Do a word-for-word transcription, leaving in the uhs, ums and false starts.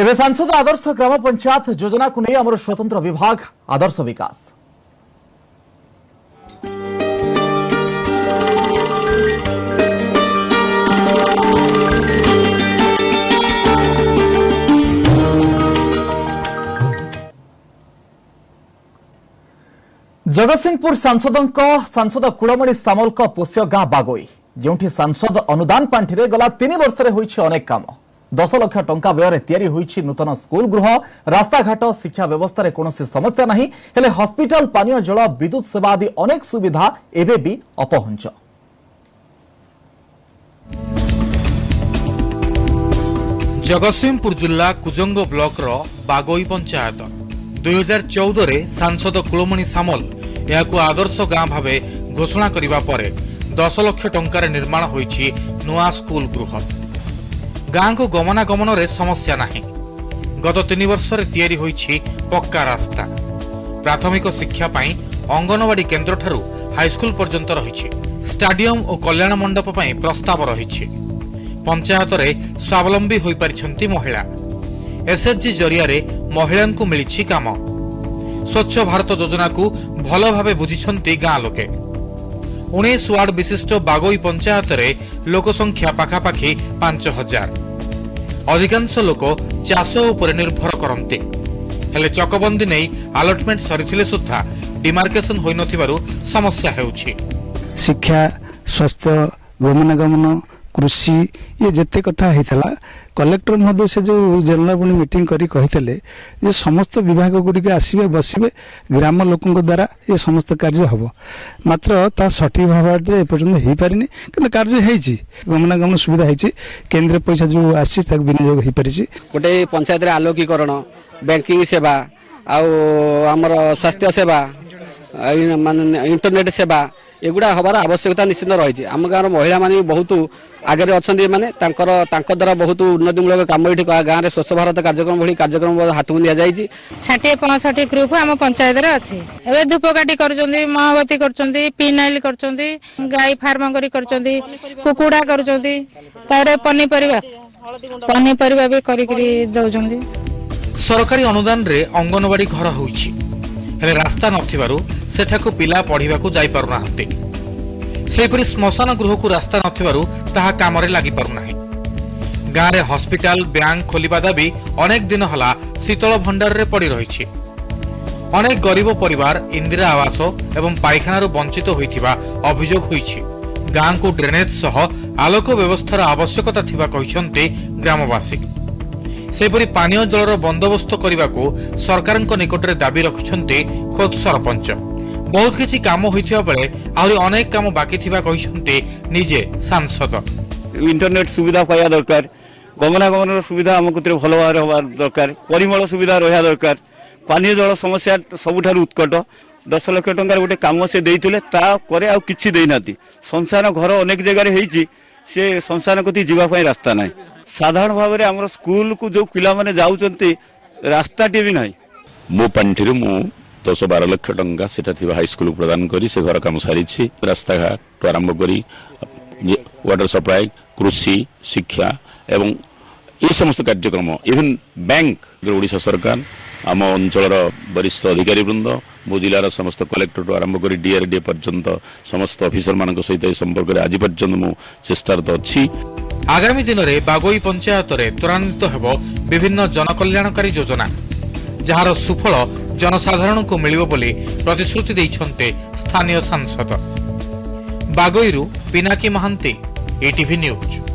एवं सांसद आदर्श ग्राम पंचायत योजना को नहीं आमर स्वतंत्र विभाग आदर्श विकास जगतसिंहपुर सांसद सांसद कुलमणि सामल पोष्य गाँ बागोई जो सांसद अनुदान पांठि गला तीन वर्ष अनेक काम दस लाख टंका व्यय तैयारी होईछि नूतन स्कूल गृह रास्ताघाट शिक्षा व्यवस्था कौन समस्या नहीं हेले हॉस्पिटल पानीय जल विद्युत सेवा आदि अनेक सुविधा एबे भी अपहंच। जगतसिंहपुर जिला कुजंग ब्लॉक रो बागोई पंचायत दुई हजार चौदह रे सांसद कुलमणि सामल यहाकू आदर्श गाँ भावे घोषणा करिबा परे दस लाख टंकार निर्माण होईछि नुआ स्कूल गृह। गाँ को गमनागमन रे समस्या नहीं गत तीन वर्ष तैयारी होईछि पक्का रास्ता प्राथमिक शिक्षा पाई अंगनवाड़ी केन्द्र ठारू हाईस्कूल पर्यंत रही स्टाडियम और कल्याण मंडप पाई प्रस्ताव रही पंचायत रे स्वावलंबी होई परिछंती महिला एसएचजी जरिया रे महिला को मिली काम स्वच्छ भारत योजना को भल भावे बुझिछंती गाँ लोके उन्नीस वार्ड विशिष्ट बागोई पंचायत रे लोक संख्या पाखापाखि पांच हजार अधिकांश लोक चाष उपर निर्भर करते हेले चकबंदी नहीं अलटमेंट सरीथिले सुद्धा डिमार्केशन होई नथिबारु समस्या हेउछि। शिक्षा स्वास्थ्य गमनागमन कृषि ये जिते कथा होता कलेक्टर महोदय से जो जनरल बॉडी मीटिंग करी कहितले ये समस्त विभाग गुड़िक आसबे बसबे ग्राम लोकों द्वारा ये समस्त कार्य हम मात्र ता सठिक भाव में एपर्यंत हो पारिनी कि कार्य होती गमनागमन सुविधा होती केंद्र पैसा जो आसी विनियोग हो पारी गोटे पंचायत आलोकीकरण बैंकिंग सेवा आमर स्वास्थ्य सेवा इंटरनेट सेवा एगुड़ा हबार आवश्यकता निश्चित रही आम गाँव महिला माने बहुत आगे अच्छा माने द्वारा बहुत उन्नतिमूलक कम ये गाँव में स्वच्छ भारत कार्यक्रम भाई कार्यक्रम हाथ में दि जाए षाठी पैंसठ ग्रुप आम पंचायत अच्छे एवं धूपकाठी कर महावती कर पिनाइल कर गाई फार्म कुकुड़ा कर पनीपरिया पनीपरिया भी कर सरकारी अनुदान रे अंगनवाड़ी घर होइछि हेले रास्ता नथिबारु सेठाकु पिला पढ़िबाकू जाई पारु नाहंती सेपरि स्मशान गृह को रास्ता नथिबारु ताहा कामरे लागि पारु नाही गाँ रे हॉस्पिटल बैंक खोलिबा दाबी अनेक दिन हला शीतल भंडार रे पड़ी रहिछि अनेक गरीब परिवार इंदिरा आवास एवं पायखानारू वंचित होइथिबा अभियोग होइछि गाँ को ड्रेनेज सह आलोक व्यवस्थार आवश्यकता थिबा कहिसंते ग्रामवासी सेपरि पानीय जलर बंदोबस्त करने को सरकार निकट में दाबी रखिछन्ते खोद सरपंच बहुत किछि काम होइथिबा बेले आहुरी अनेक काम बाकी थिबा कहिसंते निजे सांसद इंटरनेट सुविधा पाया दरकार गमनागमन सुविधा आम भल भाव हवा दरकार परिमल सुविधा रहा दरकार पानीय जल समस्या सबुठारु उत्कट दस लाख टंकार गोटे काम से देइथिले ता करे आ किछि देइनाती संसार घर अनेक जगह होइछि से संसार कति जीवा पई रास्ता नाही साधारण भाव में आम स्कूल को जो पिला माने जाउचंती रास्ता टी भी नाही मो पांठिरु मु दस बारह लाख टंका सेटा थिबा हाई स्कूल प्रदान करी से घर काम सारी रास्ता घाट आरंभ करी वाटर सप्लाई कृषि शिक्षा एवं ये समस्त कार्यक्रम इवन बैंक ओडिशा सरकार आम अंचल वरिष्ठ अधिकारी वृंद मो जिलार समस्त कलेक्टर आरंभ कर डीआरडीए पर्यंत समस्त ऑफिसर मान सहित संपर्क में आज पर्यंत मु चेष्टारत अच्छी। आगामी दिन में बागोई पंचायत रे त्वरान्वित हेब विभिन्न जनकल्याणकारी योजना जार सुफल जनसाधारण को मिलिबो बोली प्रतिश्रुति दैछन्ते स्थानीय सांसद। बागोईरू पिनाकी महांती ईटीवी न्यूज।